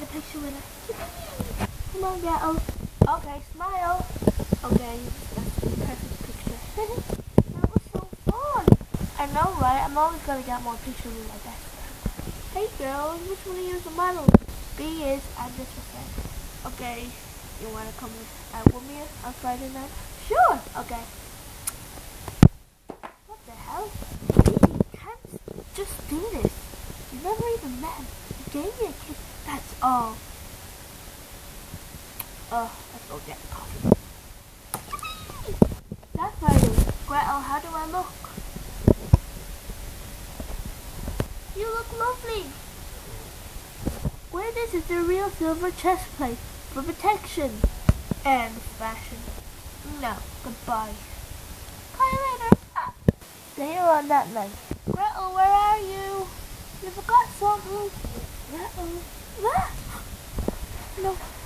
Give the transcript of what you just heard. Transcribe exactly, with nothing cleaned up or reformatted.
picture with her. Come on, Gretel. Okay, smile. Okay, that's the perfect picture. That was so fun. I know, right? I'm always gonna get more pictures with my best friend. Hey, girl, which one of you is the model? B is, I'm just a friend. Okay, you wanna come out with me on Friday night? Sure. Okay. What the hell? You can't just do this. You never even met him. You gave me a kiss. That's all. Oh, let's go get coffee. That's Friday. Gretel, how do I look? You look lovely. Wear this is the real silver chest plate for protection and fashion. No, goodbye. Call you later. Ah. Later on that night. Gretel, where are you? You forgot something. Gretel. Ah. No.